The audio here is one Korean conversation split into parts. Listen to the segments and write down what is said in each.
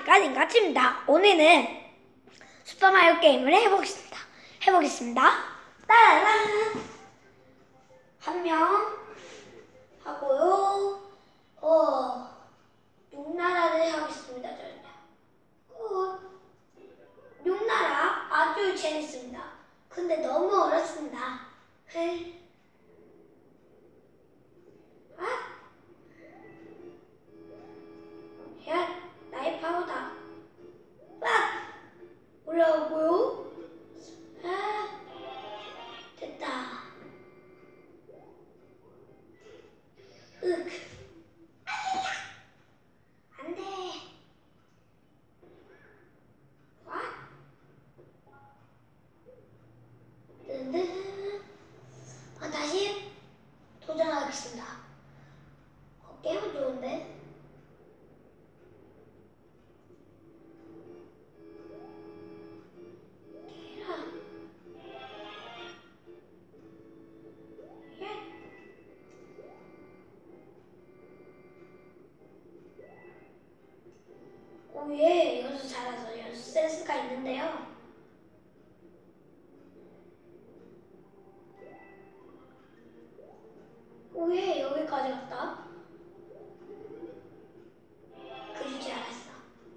까진가입니다. 오늘은 슈퍼마리오 게임을 해보겠습니다. 따라란 한 명 하고요. 6나라를 하겠습니다. 저는 6나라 아주 재밌습니다. 근데 너무 어렵습니다. 야, 나의 파워다. 올라오고요. 됐다. 안 돼. 다시 도전하겠습니다. 게임은 좋은데? 예, 연수 잘해서 연수 센스가 있는데요. 왜 여기까지 갔다? 그럴 줄 알았어.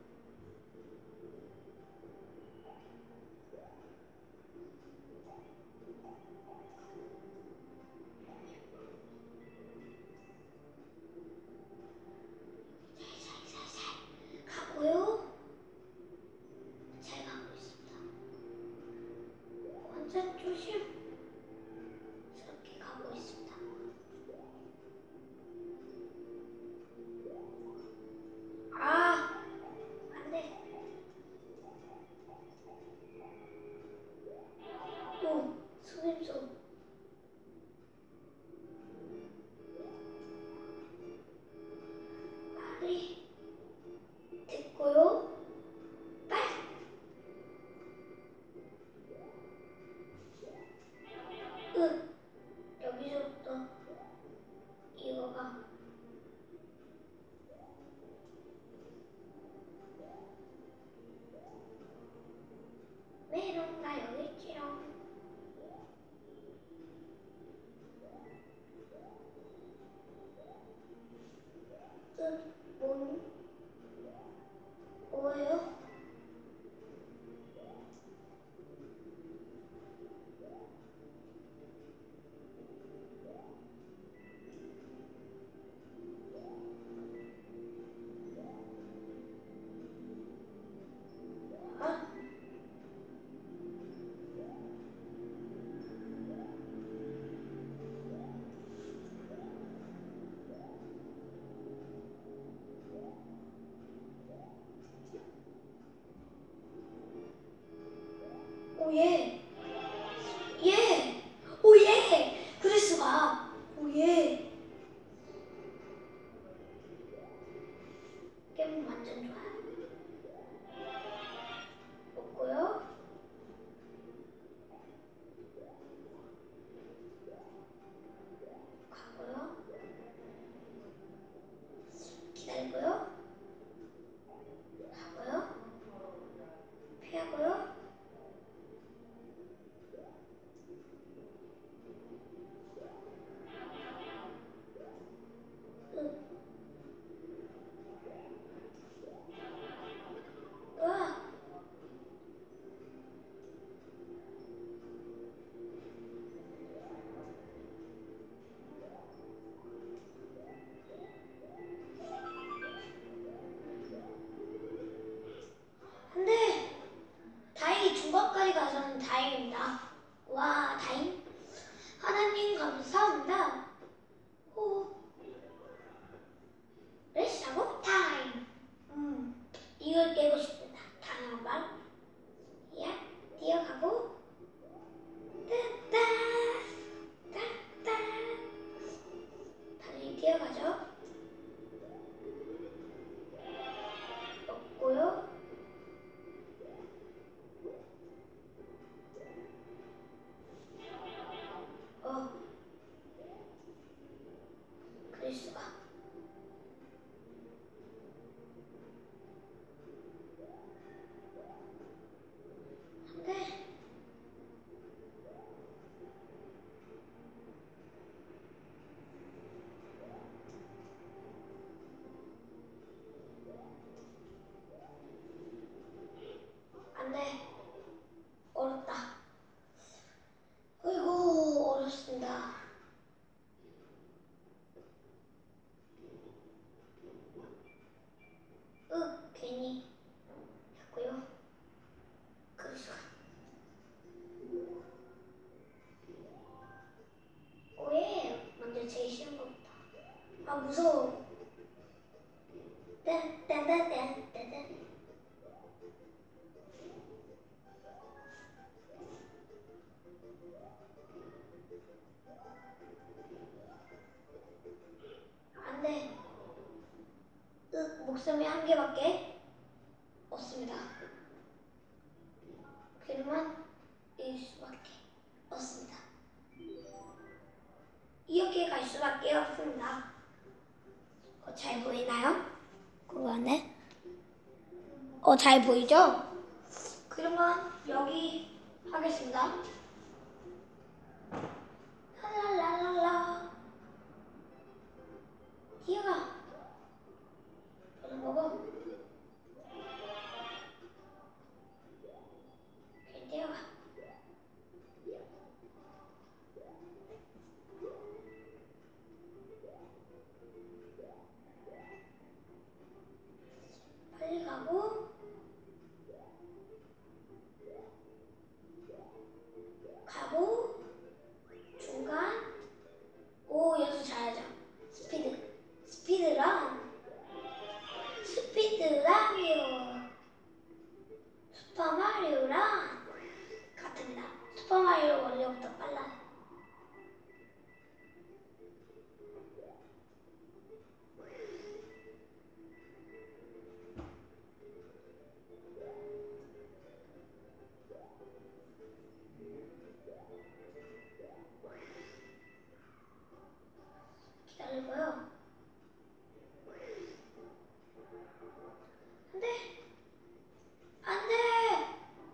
가고요. 잘 가고 있습니다. 완전 조심스럽게 가고 있습니다. 안 돼. 속임수. 말이 됐고요. 여기서부터 이거가 메롱 나 여기 있지롱. 뭐예요? 오예. 예. 오예. 그럴 수가. 오예. 게임 완전 좋아요. 먹고요. 가고요. 기다리고요. 가고요. 피하고요. 근데 다행히 중간까지 가서는 다행입니다. 와, 다행. 하나님 감사합니다. 레시하고 타임. 이걸 깨고 싶습니다. 다음 방. 뛰어가고. 따따. 따따. 당연히 뛰어가죠. 없고요. 딴딴딴딴딴. 안 돼. 목숨이 한 개밖에 없습니다. 그러면 일 수밖에 없습니다. 이렇게 갈 수밖에 없습니다. 잘 보이나요? 그거 안에? 잘 보이죠? 그러면 여기 하겠습니다. 랄랄랄라. 뛰어가. 그런 거고. 그냥 뛰어가. 빨리 가고. 가고. 중간. 오, 여기서 잘하죠. 스피드랑. 스피드랑이요. 슈퍼마리오랑 같습니다. 슈퍼마리오 원래부터 빨라요. 기다려봐요. 안 돼! 안 돼!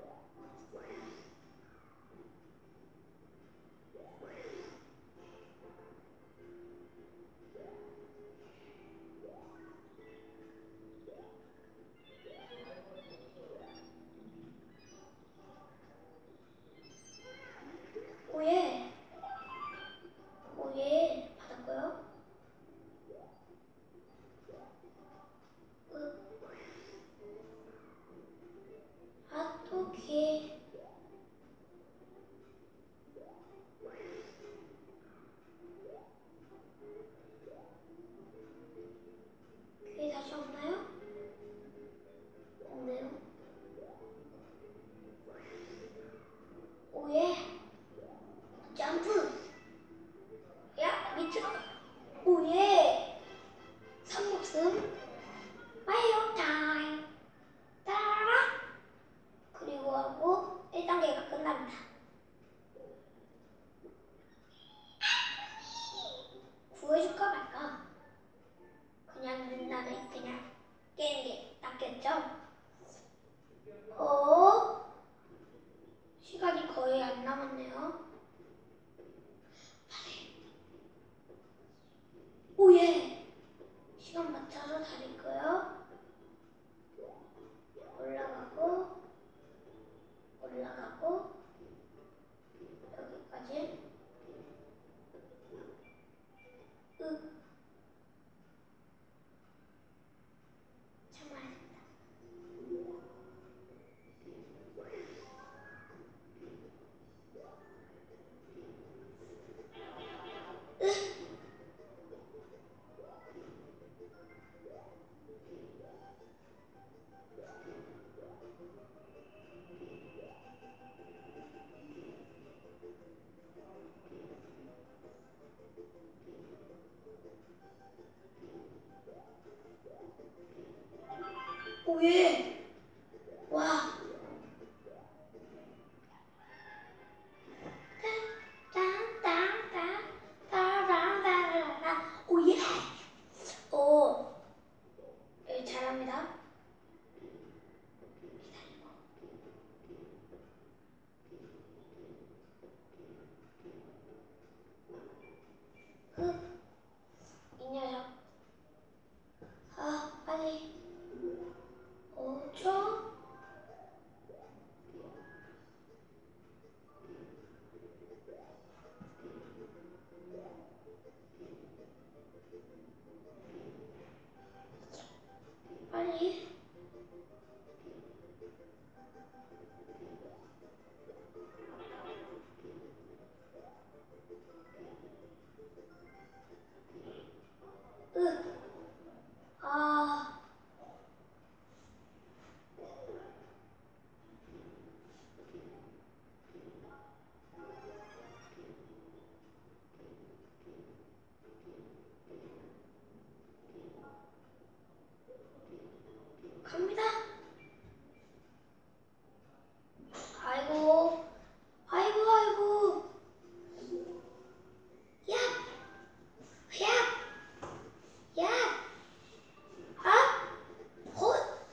오예! 오예! 받았고요. 또 귀에. 귀에 다시 없나요? 없네요. 오예! 점프! 야, 밑으로! 오예! 3목숨 마이오 타임! 따라라! 그리고 하고 1단계가 끝납니다. 구해줄까 말까? 그냥 눈나는 그냥 깨는 게 낫겠죠? 시간이 거의 안 남았네요. 오예! 시간 맞춰서 다닐 거요. 올라가고 여기까지. 참아야겠다. 오예! 와! 딴딴딴 오예! 오! 네, 잘합니다. 이 녀석. 빨리. 5초. 빨리. 아, 갑니다. 아이고, 아이고, 아이고. 야, 야, 야, 아, 헛.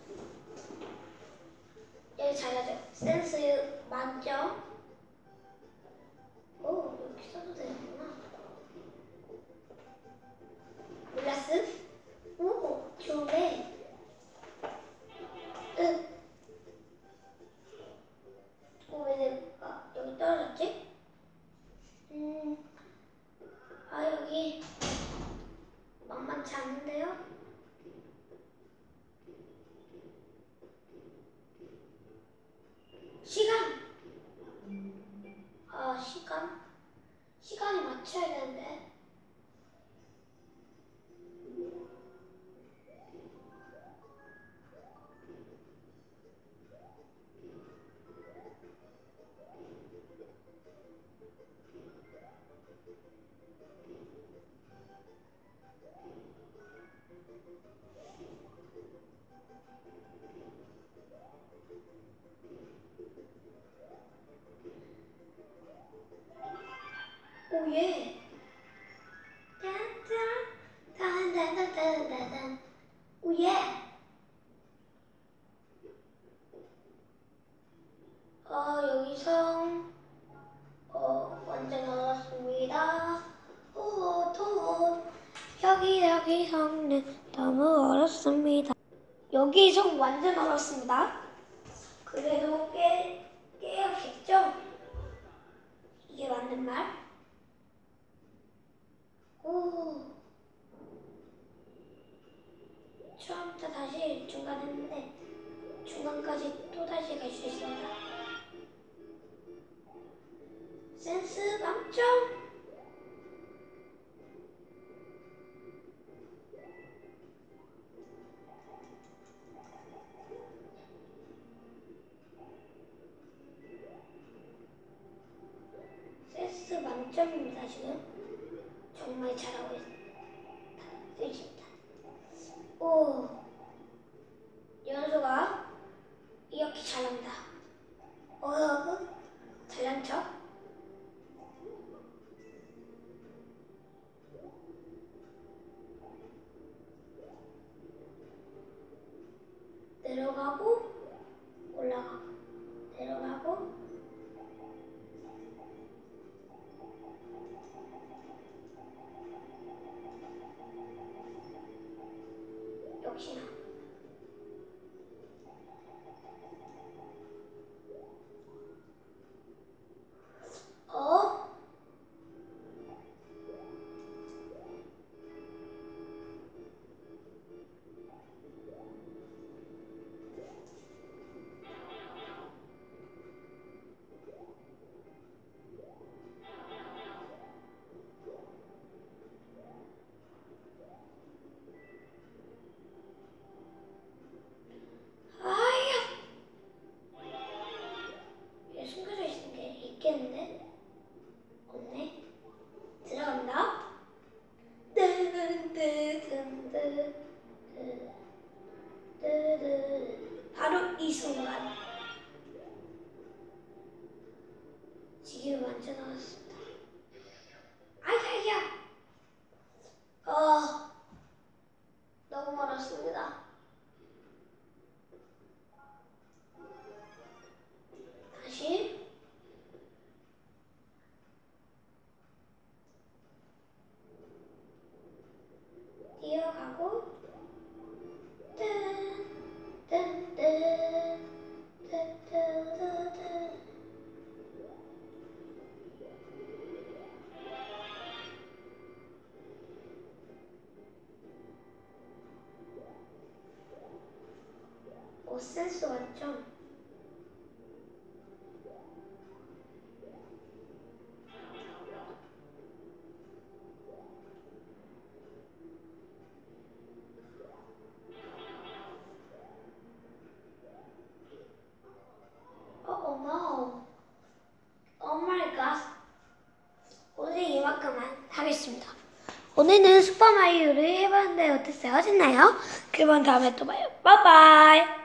여기 잘하죠. 센스 만점. 오, 이렇게 써도 되는구나. 몰랐음? 오, 좋은데. 응. 왜 내가 여기 떨어졌지? 여기 만만치 않은데요? 시간! 시간이 맞춰야 되는데. 오예. 딴딴딴딴딴딴. 오예. 여기서 완전 어렵습니다. 여기서는 너무 어렵습니다. 여기서 완전 어렵습니다. 그래도 깨야겠죠? 이게 맞는 말? 오. 처음부터 다시 중간 했는데 중간까지 또 다시 갈 수 있습니다. 센스 만점! 센스 만점입니다. 지금 정말 잘하고 있습니다. 오, 연수가 이렇게 잘합니다. 잘난 척. 내려가고 올라가고 내려가고 역시나 숨겨져 있는 게 있겠는데? 없네. 들어간다. 바로 이 순간 지금 완전 나왔습니다. 아야야. 너무 멀었습니다. 다시 뛰어가고 센스 맞죠? no. Oh my god. 오늘 이만큼만 하겠습니다. 오늘은 슈퍼마리오를 해봤는데 어땠어요? 재밌나요? 그러면 다음에 또 봐요. 빠이빠이.